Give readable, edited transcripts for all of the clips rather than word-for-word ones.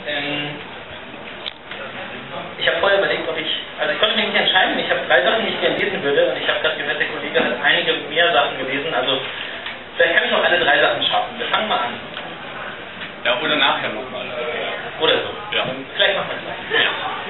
Ich habe vorher überlegt, ich konnte mich nicht entscheiden, ich habe 3 Sachen, die ich gerne lesen würde, und ich habe gerade gehört, der Kollege hat einige mehr Sachen gelesen, also vielleicht kann ich auch alle 3 Sachen schaffen. Wir fangen mal an. Ja, oder nachher nochmal. Oder so. Ja. Vielleicht machen wir es gleich.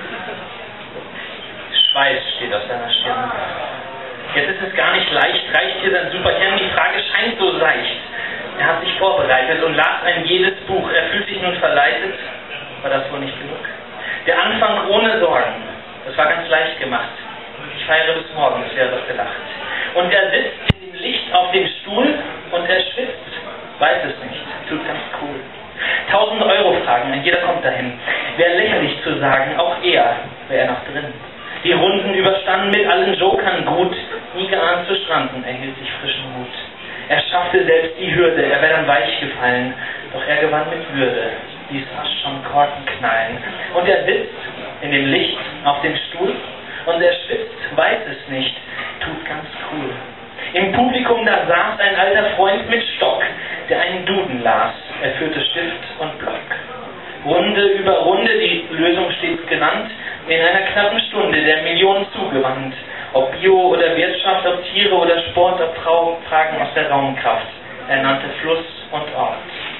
Schweiß steht auf seiner Stirn. Jetzt ist es gar nicht leicht, reicht hier sein Superkern, die Frage scheint so seicht. Er hat sich vorbereitet und las ein jedes Buch. Er fühlt sich nun verleitet. War das wohl nicht genug? Der Anfang ohne Sorgen. Das war ganz leicht gemacht. Ich feiere bis morgen, es wäre doch gelacht. Und er sitzt in dem Licht auf dem Stuhl und er schwitzt. Weiß es nicht. Tut ganz cool. 1000 Euro Fragen, ein jeder kommt dahin. Wäre lächerlich zu sagen, auch er wäre noch drin. Die Runden überstanden mit allen Jokern gut. Nie geahnt zu stranden, er hielt sich frischen Mut. Er schaffte selbst die Hürde, er wäre dann weich gefallen. Doch er gewann mit Würde. Dies fast schon Korken knallen. Und er sitzt in dem Licht auf dem Stuhl und er schwitzt, weiß es nicht, tut ganz cool. Im Publikum da saß ein alter Freund mit Stock, der einen Duden las. Er führte Stift und Block. Runde über Runde, die Lösung steht genannt, in einer knappen Stunde der Millionen zugewandt. Ob Bio oder Wirtschaft, ob Tiere oder Sport, ob Fragen aus der Raumkraft. Er nannte Fluss und Ort.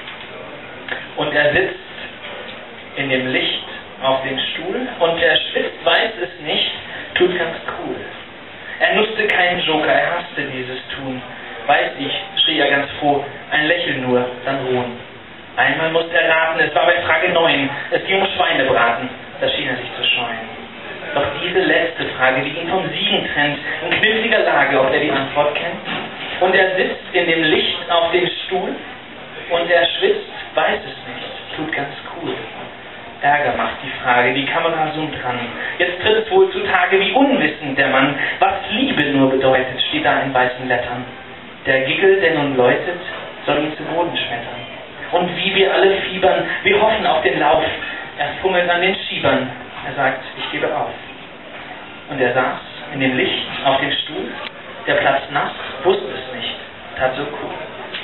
Und er sitzt in dem Licht auf dem Stuhl und er schwitzt, weiß es nicht, tut ganz cool. Er nutzte keinen Joker, er hasste dieses Tun. Weiß ich, schrie er ganz froh, ein Lächeln nur, dann ruhen. Einmal musste er raten, es war bei Frage 9, es ging um Schweinebraten, da schien er sich zu scheuen. Doch diese letzte Frage, die ihn vom Siegen trennt, in kniffliger Lage, ob er die Antwort kennt. Und er sitzt in dem Licht auf dem Stuhl und er schwitzt, weiß es nicht, tut ganz cool. Ärger macht die Frage, die Kamera zoomt ran. Jetzt tritt es wohl zutage, wie unwissend der Mann, was Liebe nur bedeutet, steht da in weißen Lettern. Der Giggle, der nun läutet, soll ihn zu Boden schmettern. Und wie wir alle fiebern, wir hoffen auf den Lauf. Er fummelt an den Schiebern, er sagt, ich gebe auf. Und er saß in dem Licht auf dem Stuhl, der Platz nass, wusste es nicht, tat so cool.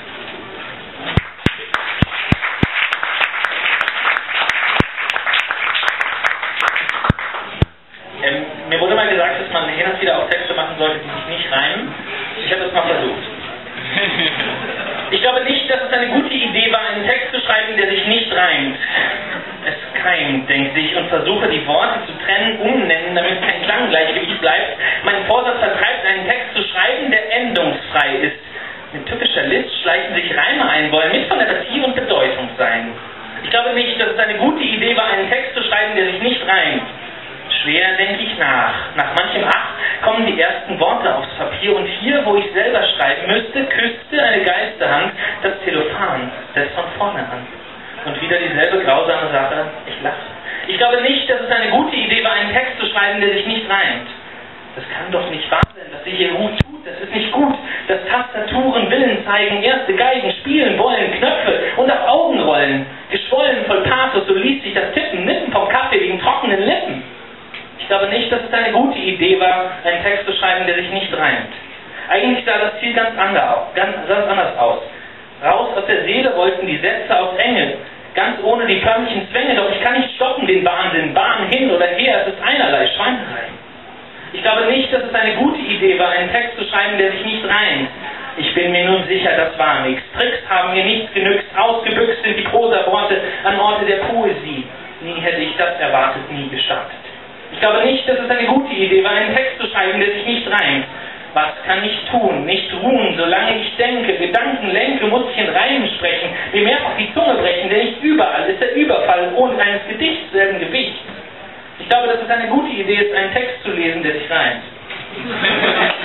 Mir wurde mal gesagt, dass man hin und wieder auch Texte machen sollte, die sich nicht reimen. Ich habe das mal versucht. Ich glaube nicht, dass es eine gute Idee war, einen Text zu schreiben, der sich nicht reimt. Es keimt, denkt sich, und versuche die Worte zu trennen, umnennen, damit kein Klanggleichgewicht bleibt. Mein Vorsatz vertreibt, einen Text zu schreiben, der endungsfrei ist. Mit tückischer List schleichen sich Reime ein, wollen mit Fantasie und Bedeutung sein. Ich glaube nicht, dass es eine gute Idee war, einen Text zu schreiben, der sich nicht reimt. Schwer denke ich nach. Nach manchem Ach kommen die ersten Worte aufs Papier und hier, wo ich selber schreiben müsste, küsste eine Geisterhand das Zellophan, das von vorne an. Und wieder dieselbe grausame Sache, ich lache. Ich glaube nicht, dass es eine gute Idee war, einen Text zu schreiben, der sich nicht reimt. Das kann doch nicht wahr sein, was sich hier gut tut, das ist nicht gut. Dass Tastaturen Willen zeigen, erste Geigen spielen wollen, Knöpfe und auch Augenrollen. Geschwollen voll Pathos, so liest sich das Tippen, Nippen vom Kaffee wegen trockenen Lippen. Ich glaube nicht, dass es eine gute Idee war, einen Text zu schreiben, der sich nicht reimt. Eigentlich sah das Ziel ganz anders aus. Raus aus der Seele wollten die Sätze aus Engel, ganz ohne die förmlichen Zwänge, doch ich kann nicht stoppen den Wahnsinn, Bahn hin oder her, es ist einerlei Schweinerei. Ich glaube nicht, dass es eine gute Idee war, einen Text zu schreiben, der sich nicht reimt. Ich bin mir nun sicher, das war nichts. Tricks haben mir nichts genützt, ausgebüxt sind die Prosa-Worte an Orte der Poesie. Nie hätte ich das erwartet, nie gestartet. Ich glaube nicht, dass es eine gute Idee war, einen Text zu schreiben, der sich nicht reimt. Was kann ich tun? Nicht ruhen, solange ich denke, Gedanken lenke, muss ich in Reimen sprechen, mir mehrfach die Zunge brechen, denn nicht überall ist der Überfall ohne eines Gedichts selben Gewicht. Ich glaube, dass es eine gute Idee ist, einen Text zu lesen, der sich reimt.